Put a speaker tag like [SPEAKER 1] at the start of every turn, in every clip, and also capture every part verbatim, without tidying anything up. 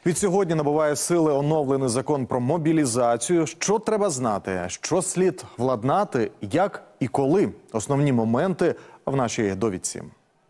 [SPEAKER 1] Від сьогодні набуває сили оновлений закон про мобілізацію. Що треба знати, що слід владнати, як і коли? Основні моменти в нашій довідці.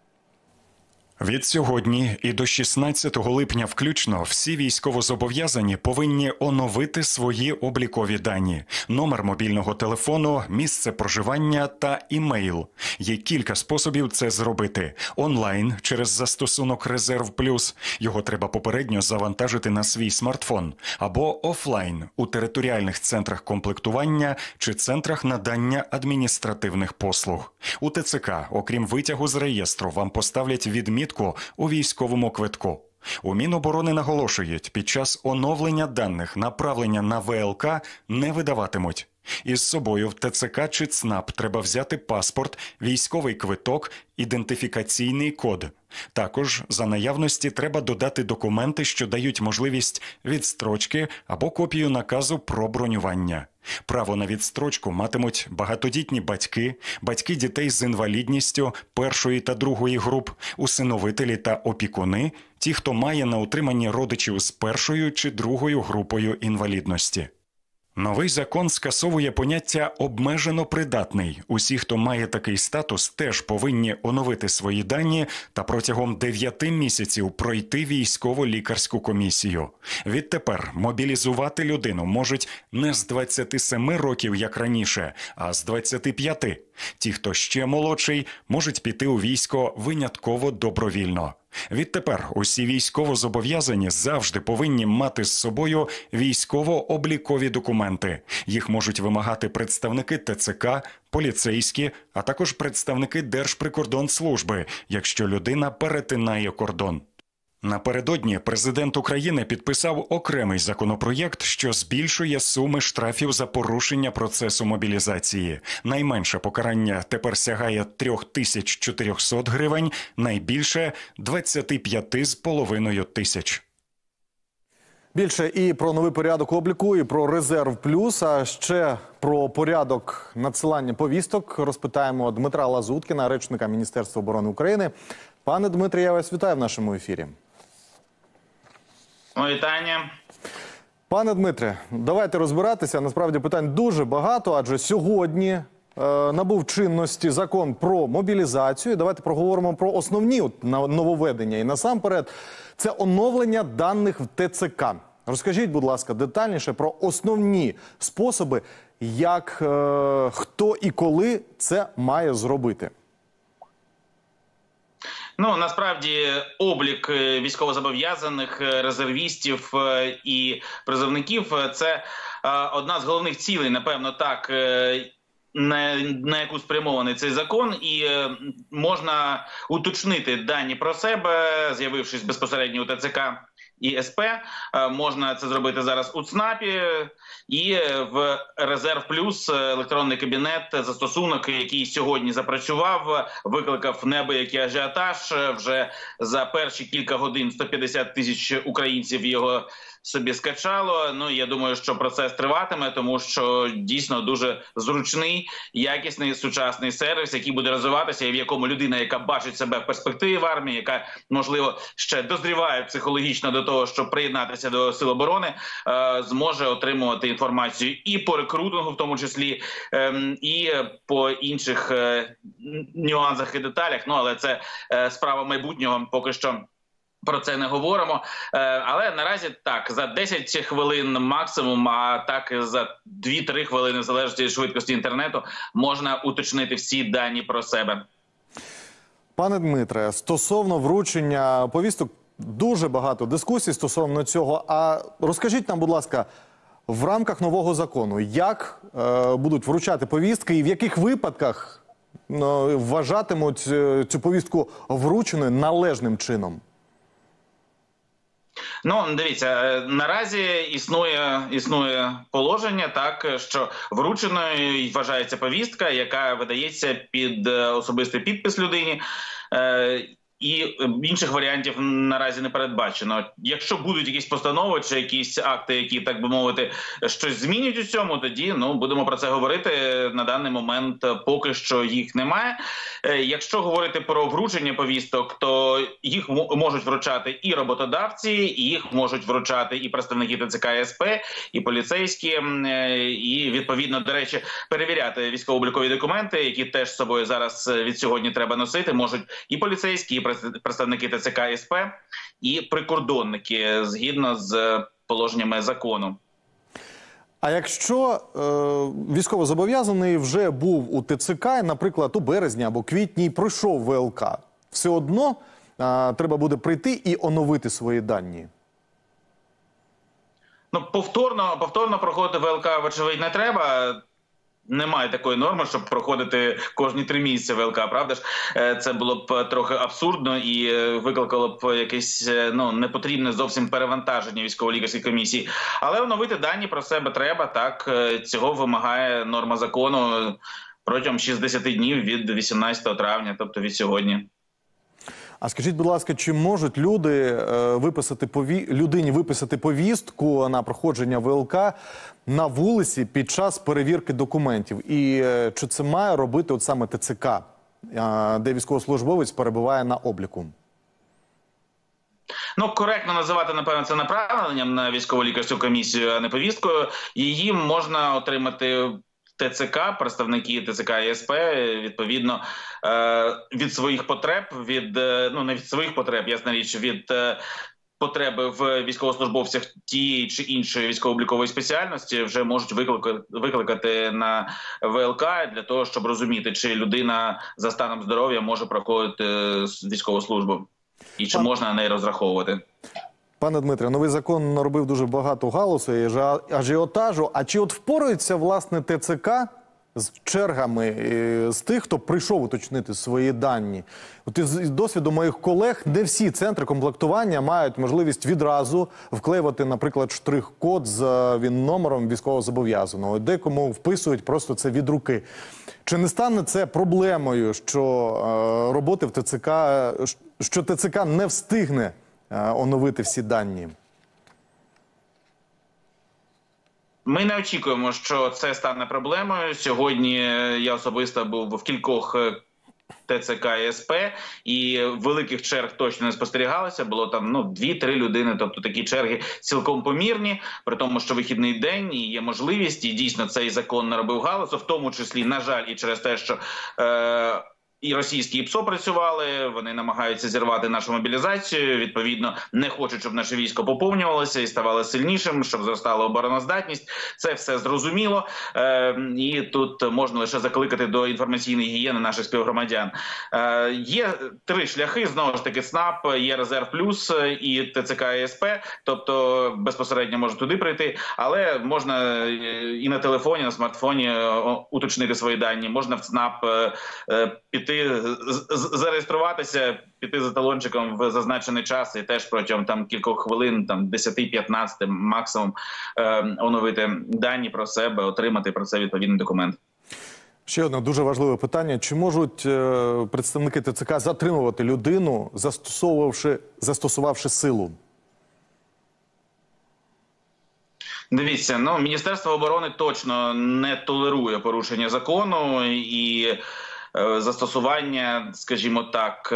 [SPEAKER 2] Від сьогодні і до шістнадцятого липня включно всі військовозобов'язані повинні оновити свої облікові дані. Номер мобільного телефону, місце проживання та імейл. Є кілька способів це зробити. Онлайн через застосунок «Резерв Плюс». Його треба попередньо завантажити на свій смартфон. Або офлайн у територіальних центрах комплектування чи центрах надання адміністративних послуг. У ТЦК, окрім витягу з реєстру, вам поставлять відмітку у військовому квитку. У Міноборони наголошують, під час оновлення даних направлення на ВЛК не видаватимуть. Із собою в ТЦК чи ЦНАП треба взяти паспорт, військовий квиток, ідентифікаційний код. Також за наявності треба додати документи, що дають можливість відстрочки або копію наказу про бронювання. Право на відстрочку матимуть багатодітні батьки, батьки дітей з інвалідністю першої та другої груп, усиновителі та опікуни, ті, хто має на утриманні родичів з першою чи другою групою інвалідності. Новий закон скасовує поняття «обмежено придатний». Усі, хто має такий статус, теж повинні оновити свої дані та протягом дев'яти місяців пройти військово-лікарську комісію. Відтепер мобілізувати людину можуть не з двадцяти семи років, як раніше, а з двадцяти п'яти. Ті, хто ще молодший, можуть піти у військо винятково добровільно. Відтепер усі військовозобов'язані завжди повинні мати з собою військово-облікові документи. Їх можуть вимагати представники ТЦК, поліцейські, а також представники Держприкордонслужби, якщо людина перетинає кордон. Напередодні президент України підписав окремий законопроєкт, що збільшує суми штрафів за порушення процесу мобілізації. Найменше покарання тепер сягає три тисячі чотириста гривень, найбільше – двадцять п'ять з половиною тисяч.
[SPEAKER 1] Більше і про новий порядок обліку, і про «Резерв Плюс», а ще про порядок надсилання повісток розпитаємо Дмитра Лазуткіна, речника Міністерства оборони України. Пане Дмитре, я вас вітаю в нашому ефірі.
[SPEAKER 3] Вітання.
[SPEAKER 1] Пане Дмитре, давайте розбиратися. Насправді питань дуже багато, адже сьогодні е, набув чинності закон про мобілізацію. Давайте проговоримо про основні от, нововведення. І насамперед, це оновлення даних в ТЦК. Розкажіть, будь ласка, детальніше про основні способи, як, е, хто і коли це має зробити.
[SPEAKER 3] Ну, насправді, облік військовозобов'язаних, резервістів і призовників – це одна з головних цілей, напевно, так, на, на яку спрямований цей закон, і можна уточнити дані про себе, з'явившись безпосередньо у ТЦК і СП. Можна це зробити зараз у ЦНАПі і в «Резерв Плюс» електронний кабінет, застосунок, який сьогодні запрацював, викликав неабиякий ажіотаж. Вже за перші кілька годин сто п'ятдесят тисяч українців його собі скачало. Ну, я думаю, що процес триватиме, тому що дійсно дуже зручний, якісний, сучасний сервіс, який буде розвиватися і в якому людина, яка бачить себе в перспективі в армії, яка, можливо, ще дозріває психологічно до того, щоб приєднатися до Сил оборони, зможе отримувати інформацію і по рекрутингу, в тому числі, і по інших нюансах і деталях. Ну, але це справа майбутнього, поки що про це не говоримо. Але наразі так, за десять хвилин максимум, а так за дві-три хвилини, в залежності від швидкості інтернету, можна уточнити всі дані про себе.
[SPEAKER 1] Пане Дмитре, стосовно вручення повісток, дуже багато дискусій стосовно цього. А розкажіть нам, будь ласка, в рамках нового закону, як е, будуть вручати повістки і в яких випадках е, вважатимуть е, цю повістку врученою належним чином?
[SPEAKER 3] Ну, дивіться, наразі існує, існує положення, так, що врученою вважається повістка, яка видається під особистий підпис людині. і інших варіантів наразі не передбачено. Якщо будуть якісь постанови чи якісь акти, які, так би мовити, щось змінюють у цьому, тоді ну будемо про це говорити. На даний момент поки що їх немає. Якщо говорити про вручення повісток, то їх можуть вручати і роботодавці, і їх можуть вручати і представники ТЦК і СП, і поліцейські, і відповідно, до речі, перевіряти військово-облікові документи, які теж з собою зараз від сьогодні треба носити, можуть і поліцейські, і представники ТЦК і СП, і прикордонники, згідно з положеннями закону.
[SPEAKER 1] А якщо е, військовозобов'язаний вже був у ТЦК, наприклад, у березні або квітні, і пройшов ВЛК, все одно е, треба буде прийти і оновити свої дані?
[SPEAKER 3] Ну, повторно, повторно проходити ВЛК, вочевидь, не треба. Немає такої норми, щоб проходити кожні три місяці ВЛК, правда ж? Це було б трохи абсурдно і викликало б якесь ну, непотрібне зовсім перевантаження військово-лікарської комісії. Але оновити дані про себе треба, так, цього вимагає норма закону протягом шістдесят днів від вісімнадцятого травня, тобто від сьогодні.
[SPEAKER 1] А скажіть, будь ласка, чи можуть люди е, виписати пові... людині виписати повістку на проходження ВЛК на вулиці під час перевірки документів? І е, чи це має робити от саме ТЦК, е, де військовослужбовець перебуває на обліку?
[SPEAKER 3] Ну, коректно називати, напевно, це направленням на військово-лікарську комісію, а не повісткою. Її можна отримати ТЦК, представники ТЦК і СП, відповідно, від своїх потреб, від, ну, не від своїх потреб, ясна річ, від потреби в військовослужбовцях тієї чи іншої військово-облікової спеціальності вже можуть викликати, викликати на ВЛК для того, щоб розуміти, чи людина за станом здоров'я може проходити військову службу і чи можна на неї розраховувати.
[SPEAKER 1] Пане Дмитре, новий закон наробив дуже багато галусу і ажіотажу. А чи от впорається, власне, ТЦК з чергами з тих, хто прийшов уточнити свої дані? От із досвіду моїх колег, не всі центри комплектування мають можливість відразу вклеювати, наприклад, штрих-код з ВІН-номером військовозобов'язаного. Декому вписують просто це від руки. Чи не стане це проблемою, що е, роботи в ТЦК, що ТЦК не встигне оновити всі дані?
[SPEAKER 3] Ми не очікуємо, що це стане проблемою. Сьогодні я особисто був в кількох ТЦК і СП, і великих черг точно не спостерігалося. Було там ну, дві-три людини, тобто такі черги цілком помірні, при тому, що вихідний день, і є можливість, і дійсно цей закон наробив галасу, в тому числі, на жаль, і через те, що е і російські і ПСО працювали, вони намагаються зірвати нашу мобілізацію, відповідно, не хочуть, щоб наше військо поповнювалося і ставало сильнішим, щоб зростала обороноздатність. Це все зрозуміло, е, і тут можна лише закликати до інформаційної гігієни наших співгромадян. Е, є три шляхи, знову ж таки, ЦНАП, є Резерв Плюс і ТЦК і СП, тобто безпосередньо можна туди прийти, але можна і на телефоні, на смартфоні уточнити свої дані, можна в ЦНАП е, піти, зареєструватися, піти за талончиком в зазначений час і теж протягом там кількох хвилин, там десять-п'ятнадцять максимум, е, оновити дані про себе, отримати про це відповідний документ.
[SPEAKER 1] Ще одне дуже важливе питання. Чи можуть е, представники ТЦК затримувати людину, застосовувавши, застосувавши силу?
[SPEAKER 3] Дивіться, ну, Міністерство оборони точно не толерує порушення закону і застосування, скажімо так,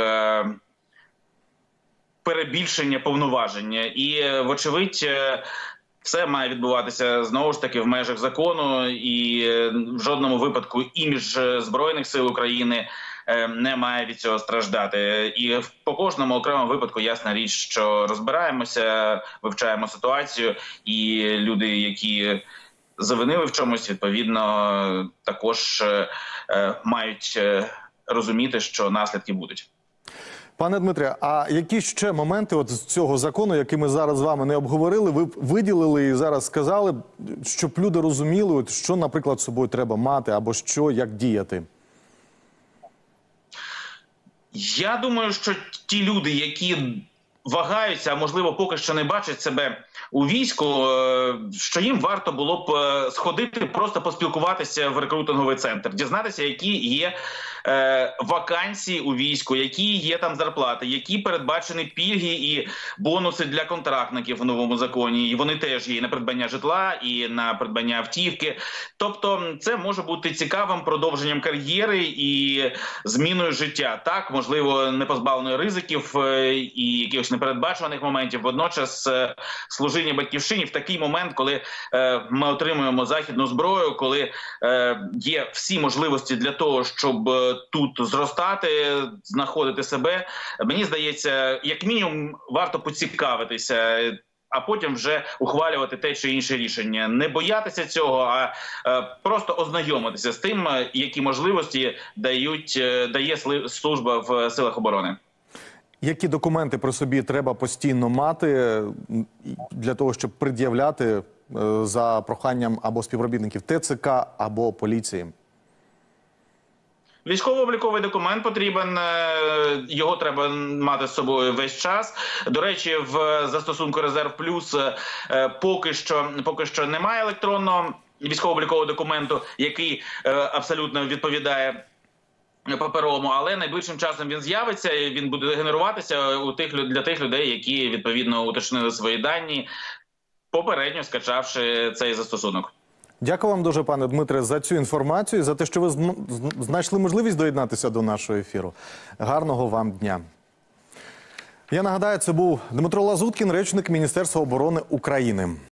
[SPEAKER 3] перебільшення повноваження. І, вочевидь, все має відбуватися, знову ж таки, в межах закону, і в жодному випадку імідж Збройних сил України не має від цього страждати. І по кожному окремому випадку ясна річ, що розбираємося, вивчаємо ситуацію, і люди, які завинили в чомусь, відповідно, також е, мають розуміти, що наслідки будуть.
[SPEAKER 1] Пане Дмитре, а які ще моменти от з цього закону, який ми зараз з вами не обговорили, ви виділили і зараз сказали, щоб люди розуміли, от що, наприклад, з собою треба мати, або що, як діяти?
[SPEAKER 3] Я думаю, що ті люди, які вагаються, а можливо поки що не бачать себе у війську, що їм варто було б сходити, просто поспілкуватися в рекрутинговий центр, дізнатися, які є е, вакансій у війську, які є там зарплати, які передбачені пільги і бонуси для контрактників в новому законі. І вони теж є і на придбання житла, і на придбання автівки. Тобто це може бути цікавим продовженням кар'єри і зміною життя. Так, можливо, не позбавленою ризиків е, і якихось непередбачуваних моментів. Водночас е, служіння батьківщині в такий момент, коли е, ми отримуємо західну зброю, коли е, є всі можливості для того, щоб е, тут зростати, знаходити себе, мені здається, як мінімум варто поцікавитися, а потім вже ухвалювати те чи інше рішення. Не боятися цього, а е, просто ознайомитися з тим, які можливості дають, е, дає сли- служба в силах оборони.
[SPEAKER 1] Які документи при собі треба постійно мати для того, щоб пред'являти е, за проханням або співробітників Те Це Ка, або поліції?
[SPEAKER 3] Військово-обліковий документ потрібен, е, його треба мати з собою весь час. До речі, в застосунку «Резерв Плюс» е, поки що, поки що немає електронного військово-облікового документу, який е, абсолютно відповідає паперовому, але найближчим часом він з'явиться, і він буде генеруватися у тих, для тих людей, які відповідно уточнили свої дані, попередньо скачавши цей застосунок.
[SPEAKER 1] Дякую вам дуже, пане Дмитре, за цю інформацію, за те, що ви зм- зн- знайшли можливість доєднатися до нашого ефіру. Гарного вам дня. Я нагадаю, це був Дмитро Лазуткін, речник Міністерства оборони України.